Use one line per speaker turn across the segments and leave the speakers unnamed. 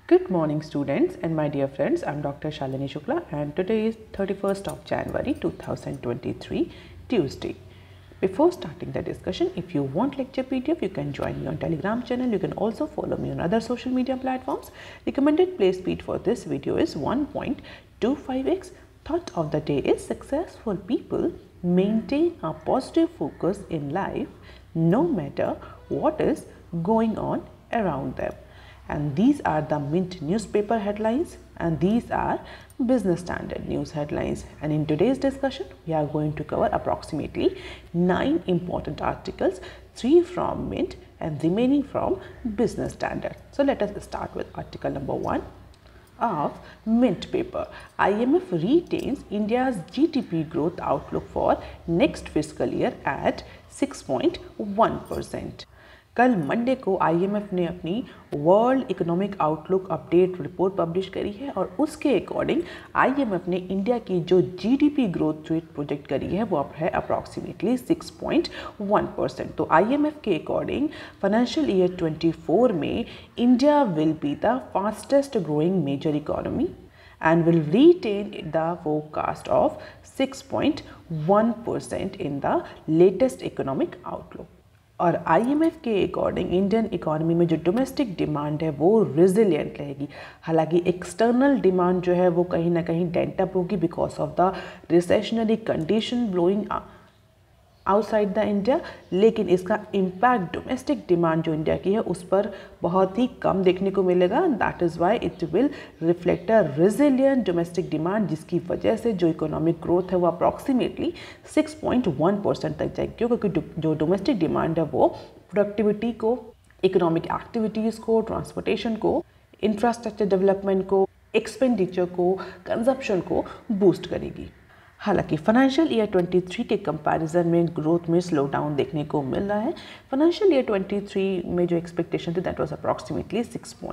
Good morning students and my dear friends, I am Dr. Shalini Shukla and today is 31st of January 2023 Tuesday. Before starting the discussion, if you want lecture PDF, you can join me on Telegram channel. You can also follow me on other social media platforms. Recommended play speed for this video is 1.25x. Thought of the day is successful people maintain a positive focus in life no matter what is going on around them. And these are the Mint newspaper headlines and these are Business Standard news headlines. And in today's discussion, we are going to cover approximately 9 important articles, 3 from Mint and remaining from Business Standard. So let us start with article number 1 of Mint paper. IMF retains India's GDP growth outlook for next fiscal year at 6.1%. कल Monday को IMF ने अपनी world economic outlook update report publish करी है और उसके according IMF ने India की जो जीडीपी ग्रोथ रेट प्रोजेक्ट करी है वो अब है अप्रॉक्सीमेटली 6.1%। तो आईएमएफ के अकॉर्डिंग फाइनेंशियल ईयर 24 में India will be the fastest growing major economy and will retain the forecast of 6.1% in the latest economic outlook. और आईएमएफ के अकॉर्डिंग इंडियन इकोनॉमी में जो डोमेस्टिक डिमांड है वो रिजिलियंट रहेगी। हालांकि एक्सटर्नल डिमांड जो है वो कहीं ना कहीं डेंट अप होगी because of the recessionary condition blowing outside the India, लेकिन इसका इम्पैक्ट डोमेस्टिक डिमांड जो इंडिया की है उस पर बहुत ही कम देखने को मिलेगा। That is why it will reflect a resilient domestic demand, जिसकी वजह से जो इकोनॉमिक ग्रोथ है वो अप्रॉक्सीमेटली 6.1% तक जाएगी, क्योंकि जो डोमेस्टिक डिमांड है वो प्रोडक्टिविटी को, इकोनॉमिक एक्टिविटीज़ को, ट्रांसपोर्टेशन को, इंफ्रास्ट्रक्चर डेवलपमेंट को, एक्सपेंडिचर को, कंजप्शन को बूस्ट करेगी। हालांकि फाइनेंशियल ईयर 23 के कंपैरिजन में ग्रोथ में स्लो डाउन देखने को मिल रहा है। फाइनेंशियल ईयर 23 में जो एक्सपेक्टेशन थी दैट वाज अप्रॉक्सीमेटली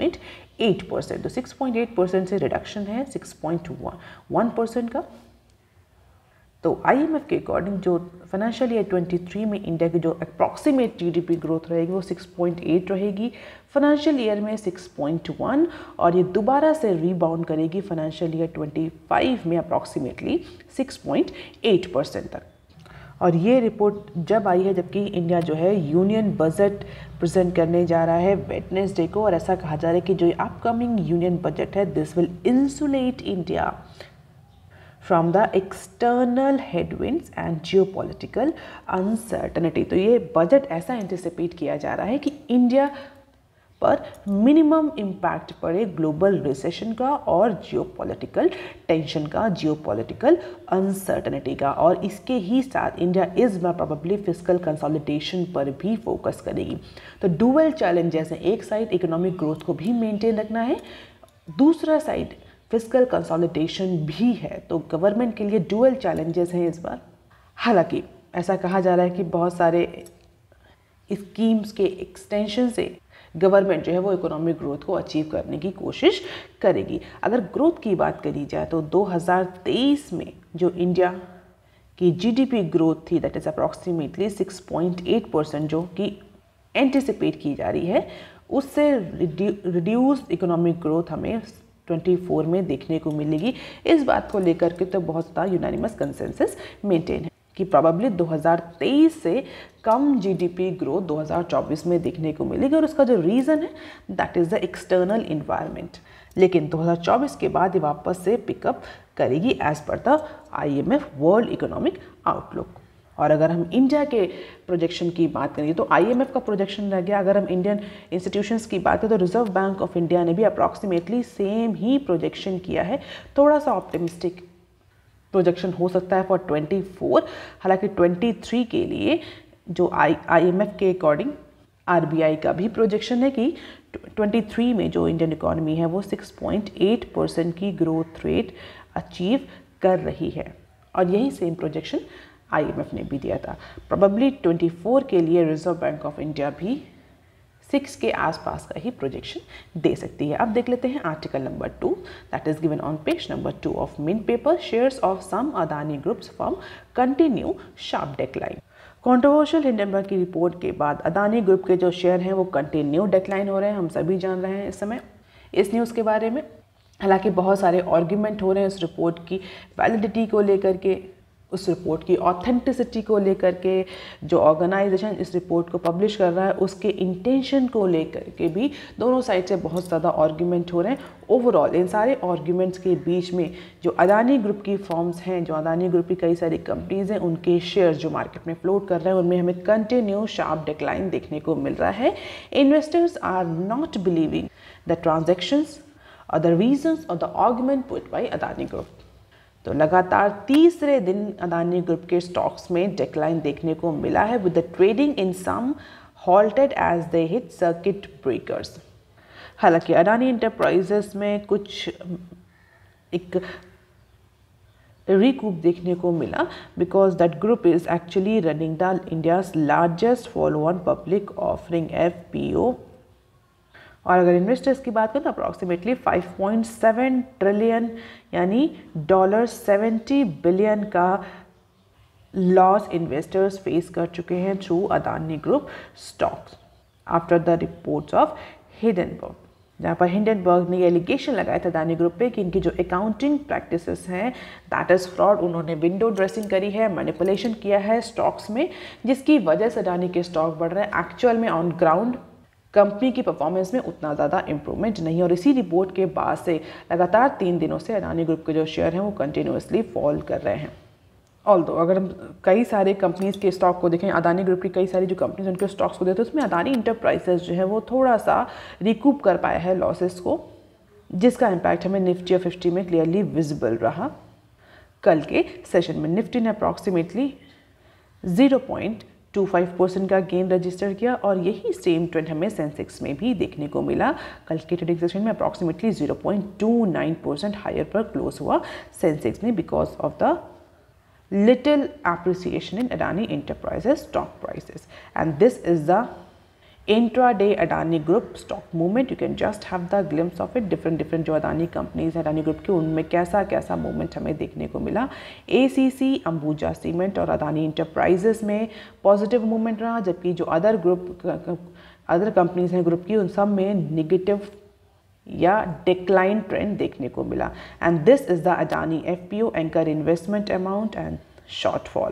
6.8%। तो 6.8% से रिडक्शन है 6.1% का। तो आईएमएफ के अकॉर्डिंग जो फाइनेंशियल ईयर 23 में इंडिया की जो अप्रॉक्सीमेट जीडीपी ग्रोथ रहेगी वो 6.8 रहेगी, फाइनेंशियल ईयर में 6.1 और ये दोबारा से रीबाउंड करेगी फाइनेंशियल ईयर 25 में अप्रॉक्सीमेटली 6.8% तक। और ये रिपोर्ट जब आई है जबकि इंडिया जो है यूनियन बजट प्रेजेंट करने जा रहा है वेडनेसडे को, और ऐसा कहा जा रहा है कि जो अपकमिंग यूनियन बजट है this will insulate India from the external headwinds and geopolitical uncertainty। तो ये बजट ऐसा एंटिसिपेट किया जा रहा है कि इंडिया पर मिनिमम इम्पैक्ट पड़े ग्लोबल रिसेशन का और जियोपॉलिटिकल टेंशन का, जियोपॉलिटिकल अनसर्टनिटी का, और इसके ही साथ इंडिया इस बार प्रोबेबली फिस्कल कंसोलिडेशन पर भी फोकस करेगी। तो डुअल चैलेंजेस हैं, एक साइड इकोनॉमिक ग्रोथ को भी मेंटेन रखना है, दूसरा साइड फिस्कल कंसोलिडेशन भी है। तो गवर्नमेंट के लिए डुअल चैलेंजेस हैं इस बार। हालांकि ऐसा कहा जा रहा है कि बहुत सारे स्कीम्स के एक्सटेंशन से गवर्नमेंट जो है वो इकोनॉमिक ग्रोथ को अचीव करने की कोशिश करेगी। अगर ग्रोथ की बात करी जाए तो 2023 में जो इंडिया की जीडीपी ग्रोथ थी दैट इज़ अप्रॉक्सीमेटली 6.8% जो कि एंटिसिपेट की जा रही है, उससे रिड्यूस्ड इकोनॉमिक ग्रोथ हमें 24 में देखने को मिलेगी। इस बात को लेकर के तो बहुत सा यूनानिमस कंसेंसस मेंटेन है कि प्रोबेबली 2023 से कम जीडीपी ग्रोथ 2024 में देखने को मिलेगी, और उसका जो रीज़न है that is the external environment. लेकिन 2024 के बाद ये वापस से पिकअप करेगी as per the IMF world economic outlook. और अगर हम इंडिया के प्रोजेक्शन की बात करें तो आईएमएफ का प्रोजेक्शन रह गया। अगर हम इंडियन इंस्टीट्यूशंस की बात करें तो रिजर्व बैंक ऑफ इंडिया ने भी अप्रॉक्सीमेटली सेम ही प्रोजेक्शन किया है। थोड़ा सा ऑप्टिमिस्टिक प्रोजेक्शन हो सकता है फॉर 24। हालांकि 23 के लिए जो आईएमएफ के अकॉर्डिंग आरबीआई का भी प्रोजेक्शन है कि 23 में जो इंडियन इकोनॉमी है वो 6.8% की ग्रोथ रेट अचीव कर रही है, और यही सेम प्रोजेक्शन आईएमएफ ने भी दिया था। प्रोबेबली 24 के लिए रिजर्व बैंक ऑफ इंडिया भी 6 के आसपास का ही प्रोजेक्शन दे सकती है। अब देख लेते हैं article number 2 that is given on page number 2 of Mint paper. Shares of some Adani groups firm continue sharp decline. Controversial Hindenburg की रिपोर्ट के बाद अदानी ग्रुप के जो शेयर हैं वो कंटिन्यू डिक्लाइन हो रहे हैं, हम सभी जान रहे हैं इस समय। इस न्यूज़ के बारे में। हालांकि बहुत सारे आर्ग्यूमेंट हो रहे हैं उस रिपोर्ट की वैलिडिटी को लेकर के, उस रिपोर्ट की ऑथेंटिसिटी को लेकर के, जो ऑर्गेनाइजेशन इस रिपोर्ट को पब्लिश कर रहा है उसके इंटेंशन को लेकर के भी दोनों साइड से बहुत ज़्यादा आर्ग्यूमेंट हो रहे हैं। ओवरऑल इन सारे आर्ग्यूमेंट्स के बीच में जो अदानी ग्रुप की फर्म्स हैं, जो अदानी ग्रुप की कई सारी कंपनीज हैं, उनके शेयर्स जो मार्केट में फ्लोट कर रहे हैं उनमें हमें कंटिन्यू शार्प डिक्लाइन देखने को मिल रहा है। Investors are not believing the transactions और द रीजंस और the argument put by Adani group. तो लगातार तीसरे दिन अदानी ग्रुप के स्टॉक्स में डिक्लाइन देखने को मिला है, with the trading in some halted as they hit circuit breakers। हालांकि अडानी इंटरप्राइजेस में कुछ एक रिकूप देखने को मिला, because that group is actually running the India's largest follow on public offering FPO। और अगर इन्वेस्टर्स की बात करें तो अप्रॉक्सीमेटली 5.7 ट्रिलियन यानी $70 बिलियन का लॉस इन्वेस्टर्स फेस कर चुके हैं through Adani group stocks after the reports of Hindenburg, जहाँ पर हिंडनबर्ग ने ये एलिगेशन लगाया था अदानी ग्रुप पे कि इनकी जो अकाउंटिंग प्रैक्टिसेस हैं दैट इज़ फ्रॉड, उन्होंने विंडो ड्रेसिंग करी है, मैनिपुलेशन किया है स्टॉक्स में, जिसकी वजह से अदानी के स्टॉक बढ़ रहे हैं। एक्चुअल में ऑन ग्राउंड कंपनी की परफॉर्मेंस में उतना ज़्यादा इंप्रूवमेंट नहीं, और इसी रिपोर्ट के बाद से लगातार 3 दिनों से अदानी ग्रुप के जो शेयर हैं वो कंटिन्यूसली फॉल कर रहे हैं। ऑल्दो अगर हम कई सारे कंपनीज के स्टॉक को देखें, अदानी ग्रुप की कई सारी जो कंपनीज उनके स्टॉक्स को देते हैं उसमें अदानी इंटरप्राइजेस जो है वो थोड़ा सा रिकूप कर पाया है लॉसेस को, जिसका इम्पैक्ट हमें निफ्टी और 50 में क्लियरली विजिबल रहा। कल के सेशन में निफ्टी ने अप्रॉक्सीमेटली 0.25% का गेन रजिस्टर किया, और यही सेम ट्रेंड हमें सेंसेक्स में भी देखने को मिला। कल के ट्रेडिंग सेशन में अप्रॉक्सीमेटली 0.29% हायर पर क्लोज हुआ सेंसेक्स में, because of the little appreciation in Adani Enterprises stock prices, and this is the intraday Adani Group stock movement. You can just have the glimpse of it, different जो Adani companies हैं Adani group की, उनमें कैसा movement हमें देखने को मिला। ACC, Ambuja Cement और अदानी इंटरप्राइजेस में पॉजिटिव मूवमेंट रहा, जबकि जो अदर कंपनीज हैं ग्रुप की उन सब में निगेटिव या डिक्लाइन ट्रेंड देखने को मिला। And this is the Adani FPO anchor investment amount and shortfall.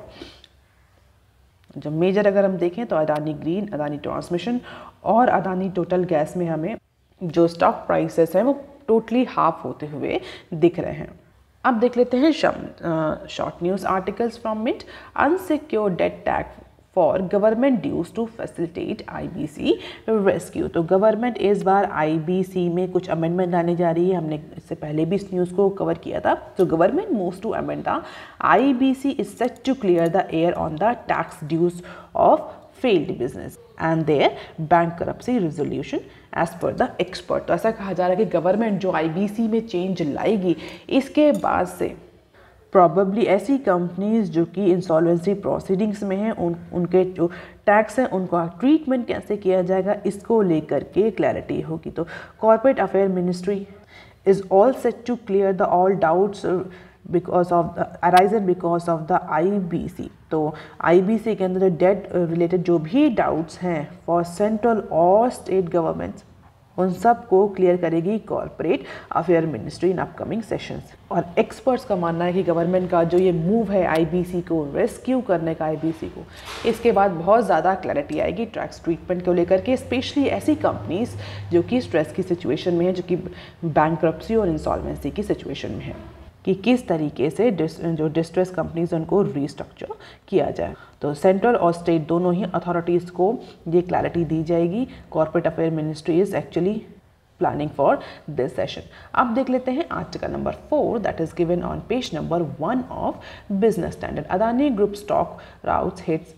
जो मेजर अगर हम देखें तो अडानी ग्रीन, अडानी ट्रांसमिशन और अडानी टोटल गैस में हमें जो स्टॉक प्राइसेस हैं वो टोटली हाफ होते हुए दिख रहे हैं। अब देख लेते हैं short news articles from Mint. Unsecured debt tax for government dues to facilitate IBC rescue. तो गवर्नमेंट इस बार IBC में कुछ अमेंडमेंट लाने जा रही है, हमने इससे पहले भी इस न्यूज़ को कवर किया था। तो government moves to amend the IBC is set to clear the air on the tax dues of failed business and their bankruptcy resolution as per the expert. तो ऐसा कहा जा रहा है कि गवर्नमेंट जो IBC में चेंज लाएगी, इसके बाद से प्रॉबेबली ऐसी कंपनीज जो कि इंसॉल्वेंसी प्रोसीडिंग्स में हैं उनके जो टैक्स हैं उनका ट्रीटमेंट कैसे किया जाएगा, इसको लेकर के क्लैरिटी होगी। तो corporate affair ministry is all set to clear the all doubts because of arisen because of the IBC। तो IBC के अंदर जो डेट रिलेटेड जो भी डाउट्स हैं फॉर सेंट्रल और स्टेट गवर्नमेंट्स, उन सब को क्लियर करेगी corporate affair ministry in upcoming sessions. और एक्सपर्ट्स का मानना है कि गवर्नमेंट का जो ये मूव है IBC को रेस्क्यू करने का, IBC को, इसके बाद बहुत ज़्यादा क्लैरिटी आएगी टैक्स ट्रीटमेंट को लेकर के, स्पेशली ऐसी कंपनीज जो कि स्ट्रेस की सिचुएशन में है, जो कि बैंकरप्सी और इंसॉल्वेंसी की सिचुएशन में है, कि किस तरीके से जो डिस्ट्रेस कंपनीज उनको रीस्ट्रक्चर किया जाए। तो सेंट्रल और स्टेट दोनों ही अथॉरिटीज़ को ये क्लैरिटी दी जाएगी। Corporate affair ministry is actually planning for this session. अब देख लेते हैं article number 4 that is given on page number 1 of Business Standard. Adani group stock routs hits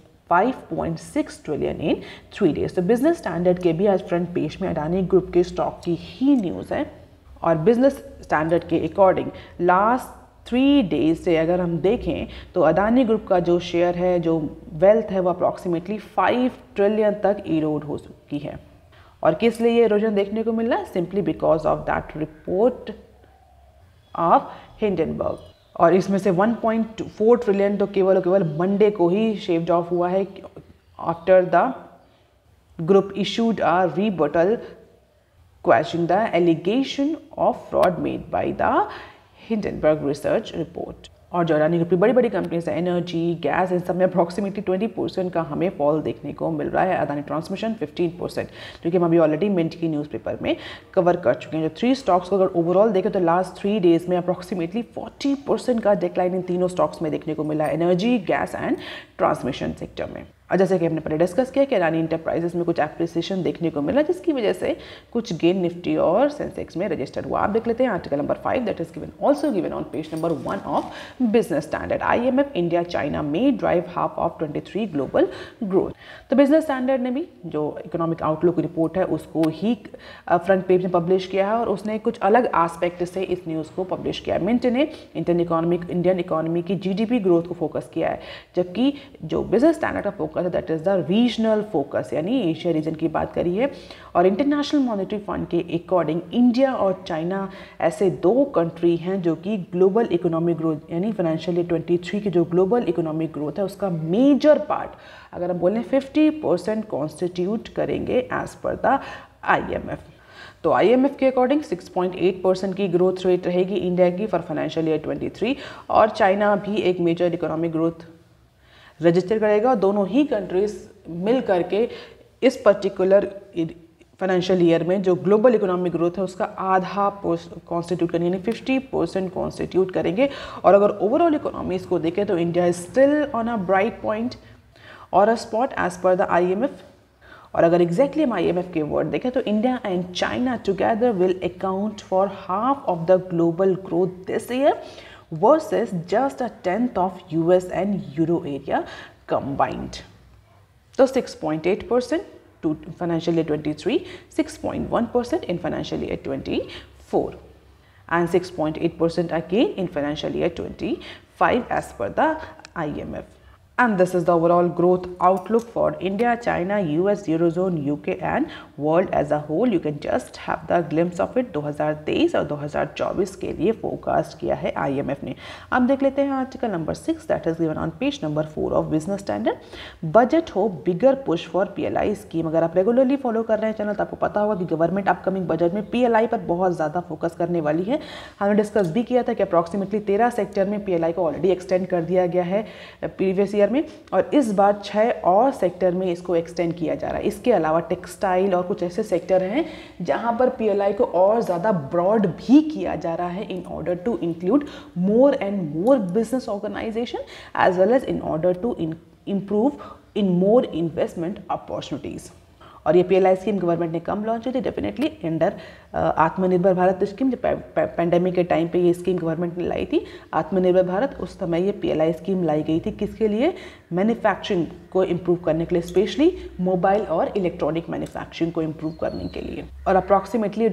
5.6 trillion in 3 days। तो बिजनेस स्टैंडर्ड के भी आज फ्रंट पेज में Adani group के स्टॉक की ही न्यूज़ है, और बिजनेस स्टैंडर्ड के अकॉर्डिंग लास्ट 3 days से अगर हम देखें तो अदानी ग्रुप का जो शेयर है, जो वेल्थ है, वो अप्रॉक्सीमेटली 5 ट्रिलियन तक इरोड हो चुकी है। और किस लिए ये इरोजन देखने को मिल रहा है? Simply because of that report of Hindenburg. और इसमें से 1.4 ट्रिलियन तो केवल मंडे को ही शेव्ड ऑफ हुआ है after the group issued a rebuttal question the allegation of fraud made by the Hindenburg research report. और जो अडानी ग्रुप की बड़ी बड़ी कंपनीज है, एनर्जी, गैस, इन सब में अप्रॉक्सीमेटली 20% का हमें फॉल देखने को मिल रहा है। अदानी ट्रांसमिशन 15%, जो कि हम अभी ऑलरेडी मिंट की न्यूज़पेपर में कवर कर चुके हैं। जो 3 स्टॉक्स को अगर ओवरऑल देखें तो लास्ट 3 डेज में अप्रॉक्सीमेटली 40% का डिक्लाइन इन तीनों स्टॉक्स में देखने को मिला है, energy, gas and transmission sector में। और जैसे कि हमने पहले डिस्कस किया कि अडानी इंटरप्राइजेस में कुछ एप्रिसिएशन देखने को मिला, जिसकी वजह से कुछ गेन निफ्टी और सेंसेक्स में रजिस्टर्ड हुआ। आप देख लेते हैं article number 5 that is given also given on page number 1 of Business Standard. IMF India China में drive half of 23 global growth. तो बिजनेस स्टैंडर्ड ने भी जो इकोनॉमिक आउटलुक रिपोर्ट है उसको ही फ्रंट पेज में पब्लिश किया है और उसने कुछ अलग एस्पेक्ट से इस न्यूज़ को पब्लिश किया है। मिंट ने इंडियन इकोनॉमी की GDP ग्रोथ को फोकस किया है, जबकि जो बिजनेस स्टैंडर्ड का फोकस है that is the regional focus, यानी एशिया रीजन की बात करी है। और इंटरनेशनल मॉनेटरी फंड के अकॉर्डिंग इंडिया और चाइना ऐसे 2 कंट्री हैं जो कि ग्लोबल इकोनॉमिक ग्रोथ यानी फाइनेंशियल ईयर 23 की जो ग्लोबल इकोनॉमिक ग्रोथ है उसका मेजर पार्ट अगर हम बोलें 50% कॉन्स्टिट्यूट करेंगे एज पर द IMF। तो IMF के अकॉर्डिंग 6.8% की ग्रोथ रेट रहेगी इंडिया की फॉर फाइनेंशियल ईयर 23, और चाइना भी एक मेजर इकोनॉमिक ग्रोथ रजिस्टर करेगा। दोनों ही कंट्रीज मिल करके इस पर्टिकुलर फाइनेंशियल ईयर में जो ग्लोबल इकोनॉमिक ग्रोथ है उसका आधा कॉन्स्टिट्यूट करेंगे, यानी 50% कॉन्स्टिट्यूट करेंगे। और अगर ओवरऑल इकोनॉमीज को देखें तो India is still on a bright point और a spot as per the IMF। और अगर एग्जैक्टली हम IMF के वर्ड देखें तो India and China together will account for half of the global growth this year versus just 1/10 of US and Euro area combined. So 6.8% to financial year 23, 6.1% in financial year 24, and 6.8% again in financial year 25 as per the IMF. And this is the overall growth outlook for India, China, US, Eurozone, UK and world as a whole. You can just have the glimpse of it। 2023 और 2024 के लिए forecast किया है IMF ने। अब देख लेते हैं article number 6 that is given on page number 4 of Business Standard. Budget हो bigger push for PLI scheme. अगर आप रेगुलरली फॉलो कर रहे हैं चैनल तो आपको पता होगा कि गवर्नमेंट अपकमिंग बजट में PLI पर बहुत ज़्यादा फोकस करने वाली है। हमने डिस्कस भी किया था कि अप्रॉक्सीमेटली 13 सेक्टर में PLI को ऑलरेडी एक्सटेंड कर दिया गया है प्रीवियस ईयर में, और इस बार 6 और सेक्टर में इसको एक्सटेंड किया जा रहा है। इसके अलावा टेक्सटाइल और कुछ ऐसे सेक्टर हैं जहां पर PLI को और ज़्यादा ब्रॉड भी किया जा रहा है in order to include more and more business organization as well as in order to improve in more investment opportunities. और ये PLI स्कीम गवर्नमेंट ने कम लॉन्च की थी, definitely under Aatmanirbhar Bharat scheme. जब पैंडेमिक के टाइम पे ये स्कीम गवर्नमेंट ने लाई थी आत्मनिर्भर भारत, उस समय ये PLI स्कीम लाई गई थी। किसके लिए? मैन्युफैक्चरिंग को इम्प्रूव करने के लिए, स्पेशली मोबाइल और इलेक्ट्रॉनिक मैन्युफैक्चरिंग को इम्प्रूव करने के लिए। और अप्रॉक्सीमेटली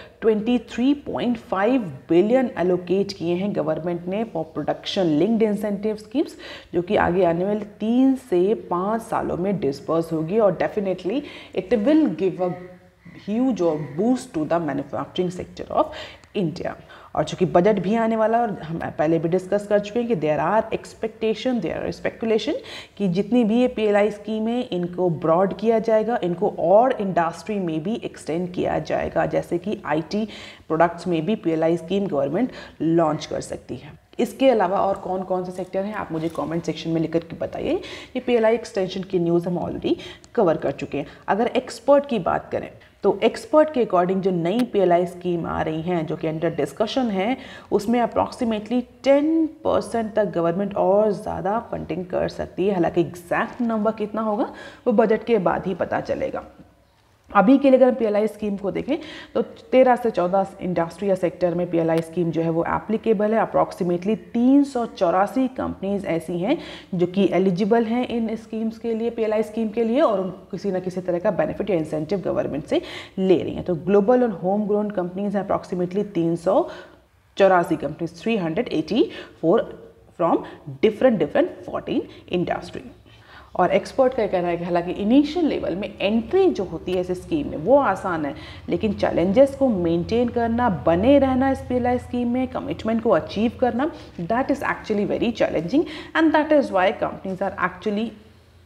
$23.5 बिलियन एलोकेट किए हैं गवर्नमेंट ने for production linked incentive schemes, जो कि आगे आने वाले 3 से 5 सालों में डिस्पर्स होगी। और definitely it will give a huge or boost to the manufacturing sector of India। और चूँकि बजट भी आने वाला और हम पहले भी डिस्कस कर चुके हैं कि there are expectation, there are speculation कि जितनी भी ये PLI स्कीम है इनको ब्रॉड किया जाएगा, इनको और इंडस्ट्री में भी एक्सटेंड किया जाएगा, जैसे कि IT प्रोडक्ट्स में भी PLI स्कीम गवर्नमेंट लॉन्च कर सकती है। इसके अलावा और कौन कौन से सेक्टर हैं आप मुझे कमेंट सेक्शन में लिख कर के बताइए। ये PLI एक्सटेंशन की न्यूज़ हम ऑलरेडी कवर कर चुके हैं। अगर एक्सपर्ट की बात करें तो एक्सपर्ट के अकॉर्डिंग जो नई PLI स्कीम आ रही हैं जो कि अंडर डिस्कशन है, उसमें अप्रॉक्सीमेटली 10% तक गवर्नमेंट और ज़्यादा फंडिंग कर सकती है। हालांकि एग्जैक्ट नंबर कितना होगा वो बजट के बाद ही पता चलेगा। अभी के लिए अगर हम PLI स्कीम को देखें तो 13 से 14 इंडस्ट्री या सेक्टर में PLI स्कीम जो है वो एप्लीकेबल है। अप्रॉक्सीमेटली 384 कंपनीज ऐसी हैं जो कि एलिजिबल हैं इन स्कीम्स के लिए, PLI स्कीम के लिए, और किसी न किसी तरह का बेनिफिट या इंसेंटिव गवर्नमेंट से ले रही हैं। तो ग्लोबल और होम ग्रोन कंपनीज हैं approximately 384 companies, 384 from different 14 industry. और एक्सपर्ट का कहना है कि हालांकि इनिशियल लेवल में एंट्री जो होती है इस स्कीम में वो आसान है, लेकिन चैलेंजेस को मेंटेन करना, बने रहना इस PLI स्कीम में, कमिटमेंट को अचीव करना, that is actually very challenging and that is why companies are actually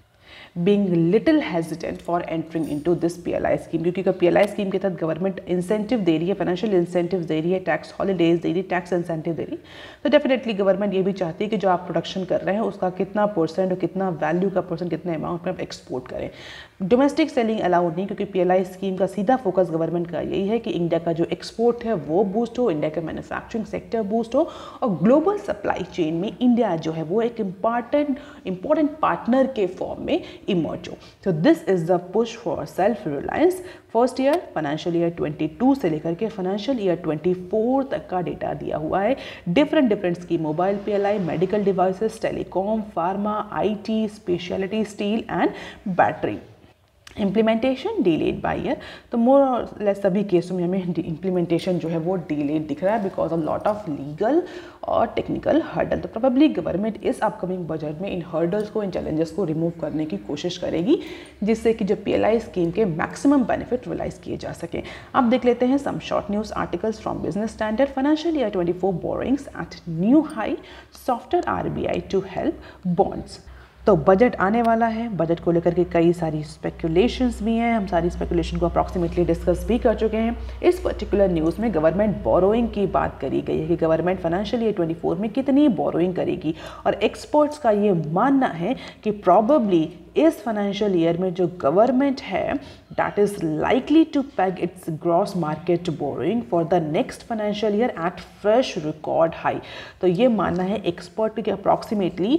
being little hesitant for entering into this PLI scheme, क्योंकि PLI स्कीम के तहत गवर्नमेंट इंसेंटिव दे रही है, फाइनेंशियल इंसेंटिव दे रही है, टैक्स हॉलीडेज दे रही है, टैक्स इंसेंटिव दे रही है, तो डेफिनेटली गवर्नमेंट ये भी चाहती है कि जो आप प्रोडक्शन कर रहे हैं उसका कितना परसेंट और कितना वैल्यू का परसेंट, कितने अमाउंट में आप एक्सपोर्ट करें। डोमेस्टिक सेलिंग अलाउड नहीं, क्योंकि PLI स्कीम का सीधा फोकस गवर्नमेंट का यही है कि इंडिया का जो एक्सपोर्ट है वो बूस्ट हो, इंडिया का मैन्युफैक्चरिंग सेक्टर बूस्ट हो और ग्लोबल सप्लाई चेन में इंडिया जो है वो एक इंपॉर्टेंट पार्टनर के फॉर्म में इमर्ज हो। तो this is the push for self reliance. First year financial year 22 से लेकर के फाइनेंशियल ईयर 24 तक का डेटा दिया हुआ है। Different scheme, mobile PLI, medical devices, telecom, pharma, IT, speciality steel and battery. Implementation delayed by year, तो more और लेस सभी केसों में हमें इम्प्लीमेंटेशन जो है वो डिलेड दिख रहा है because of lot of legal और टेक्निकल हर्डल। तो प्रोबेबली गवर्नमेंट इस अपकमिंग बजट में इन हर्डल्स को, इन चैलेंजेस को रिमूव करने की कोशिश करेगी, जिससे कि जो PLI स्कीम के मैक्सिमम बेनिफिट रियलाइज किए जा सकें। अब देख लेते हैं some short news articles from Business Standard. Financial year 24 borrowings at new high, softer RBI to help bonds. तो बजट आने वाला है, बजट को लेकर के कई सारी स्पेकुलेशंस भी हैं, हम सारी स्पेकुलेशन को अप्रॉक्सीमेटली डिस्कस भी कर चुके हैं। इस पर्टिकुलर न्यूज़ में गवर्नमेंट बोरोइंग की बात करी गई है कि गवर्नमेंट फाइनेंशियल ईयर 24 में कितनी बोरोइंग करेगी, और एक्सपर्ट्स का ये मानना है कि प्रॉबेबली इस फाइनेंशियल ईयर में जो गवर्नमेंट है that is likely to peg its gross market borrowing for the next financial year at fresh record high. तो ये मानना है एक्सपर्ट कि अप्रॉक्सीमेटली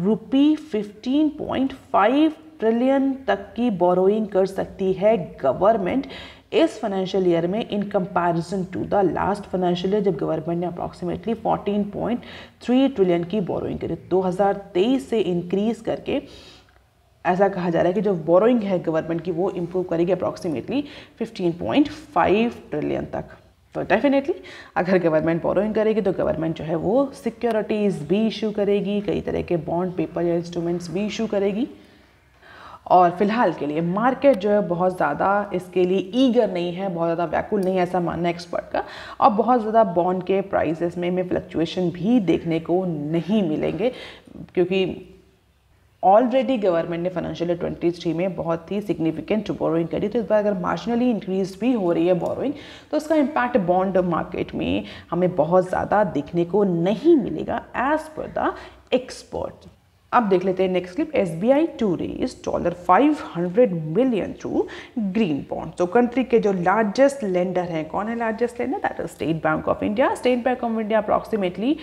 ₹15.5 ट्रिलियन तक की बोरोइंग कर सकती है गवर्नमेंट इस फाइनेंशियल ईयर में in comparison to the last financial year, जब गवर्नमेंट ने अप्रॉक्सीमेटली 14.3 ट्रिलियन की बोरोइंग करी। 2023 से इंक्रीज करके ऐसा कहा जा रहा है कि जो बोरोइंग है गवर्नमेंट की वो इम्प्रूव करेगी अप्रॉक्सीमेटली 15.5 ट्रिलियन तक। तो डेफिनेटली अगर गवर्नमेंट बोरोइंग करेगी तो गवर्नमेंट जो है वो सिक्योरिटीज़ भी इशू करेगी, कई तरह के बॉन्ड पेपर या इंस्ट्रूमेंट्स भी इशू करेगी। और फिलहाल के लिए मार्केट जो है बहुत ज़्यादा इसके लिए ईगर नहीं है, बहुत ज़्यादा व्याकुल नहीं है, ऐसा मानना है एक्सपर्ट का। और बहुत ज़्यादा बॉन्ड के प्राइसेस में फ्लक्चुएशन भी देखने को नहीं मिलेंगे, क्योंकि ऑलरेडी गवर्नमेंट ने फाइनेंशियल ईयर 23 में बहुत ही सिग्निफिकेंट बोरोइंग करी। तो इस बार अगर मार्जिनली इंक्रीज भी हो रही है बोरोइंग तो उसका इम्पैक्ट बॉन्ड मार्केट में हमें बहुत ज़्यादा देखने को नहीं मिलेगा एज पर द एक्सपर्ट। अब देख लेते हैं next clip. SBI to raise $500 million through green bond. तो कंट्री के जो लार्जेस्ट लेंडर हैं, कौन है largest lender? That is State Bank of India. State Bank of India approximately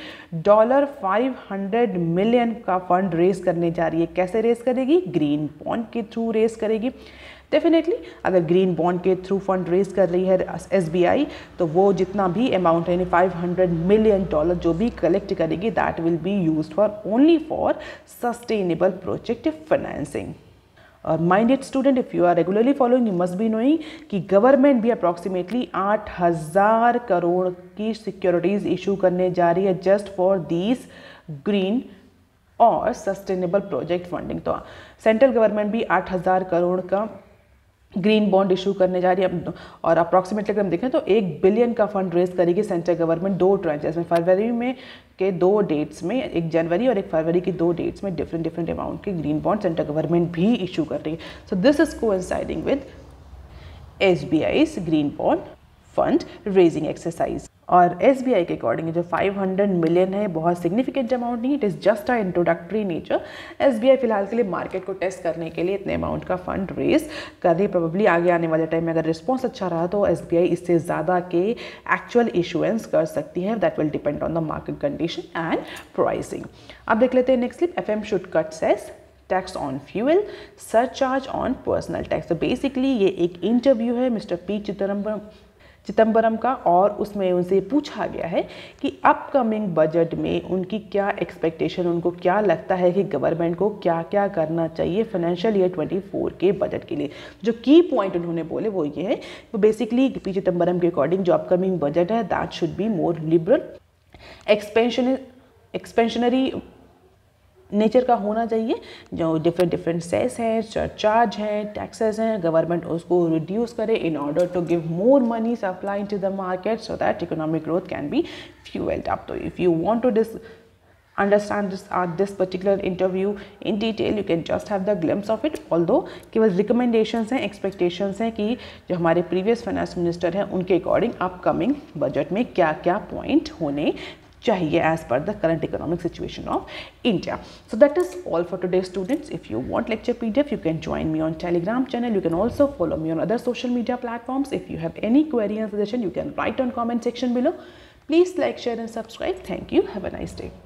$500 million का फंड रेज करने जा रही है। कैसे रेज करेगी? ग्रीन बॉन्ड के थ्रू रेज करेगी। डेफिनेटली अगर ग्रीन बॉन्ड के थ्रू फंड रेज कर रही है SBI तो वो जितना भी अमाउंट है $500 मिलियन जो भी कलेक्ट करेगी that will be used for only for sustainable project financing. और minded student, if you are regularly following you must be knowing कि गवर्नमेंट भी अप्रॉक्सीमेटली 8,000 करोड़ की सिक्योरिटीज़ इशू करने जा रही है जस्ट फॉर दीज ग्रीन और सस्टेनेबल प्रोजेक्ट फंडिंग। तो सेंट्रल गवर्नमेंट भी 8,000 करोड़ का ग्रीन बॉन्ड इशू करने जा रही है। और अप्रॉक्सीमेटली अगर हम देखें तो 1 बिलियन का फंड रेज करेगी सेंट्रल गवर्नमेंट 2 ट्रांचेस में, फरवरी में के 2 डेट्स में, 1 जनवरी और 1 फरवरी की 2 डेट्स में डिफरेंट अमाउंट के ग्रीन बॉन्ड सेंट्रल गवर्नमेंट भी इशू कर रही है। So this is coinciding with SBI's green bond fund raising exercise. और SBI के अकॉर्डिंग जो 500 मिलियन है बहुत सिग्निफिकेंट अमाउंट नहीं, it is just a introductory nature. SBI फिलहाल के लिए मार्केट को टेस्ट करने के लिए इतने अमाउंट का फंड रेज कर रही है। प्रोबेबली आगे आने वाले टाइम में अगर रिस्पॉन्स अच्छा रहा तो SBI इससे ज़्यादा के एक्चुअल इशुएंस कर सकती है। That will depend on the market condition and pricing. अब देख लेते हैं next clip. FM should cut cess tax on fuel, surcharge on personal tax. तो बेसिकली ये एक इंटरव्यू है मिस्टर P चिदम्बरम का, और उसमें उनसे पूछा गया है कि अपकमिंग बजट में उनकी क्या एक्सपेक्टेशन, उनको क्या लगता है कि गवर्नमेंट को क्या क्या करना चाहिए फाइनेंशियल ईयर 24 के बजट के लिए। जो की पॉइंट उन्होंने बोले वो ये है, वो बेसिकली P चिदम्बरम के अकॉर्डिंग जो अपकमिंग बजट है that should be more liberal, expansionary nature का होना चाहिए। जो डिफरेंट सेस हैं, चार्ज हैं, टैक्सेस हैं, गवर्नमेंट उसको रिड्यूस करे in order to give more money supply to the market so that economic growth can be fuelled up. तो if you want to understand this particular interview in detail. You can just have the glimpse of it, although केवल recommendations हैं, expectations हैं कि जो हमारे previous finance minister हैं उनके according upcoming budget में क्या क्या point होने चाहिए as per the current economic situation of India. So that is all for today, students. If you want lecture PDF, you can join me on Telegram channel. You can also follow me on other social media platforms. If you have any query and suggestion, you can write on comment section below. Please like, share and subscribe. Thank you. Have a nice day.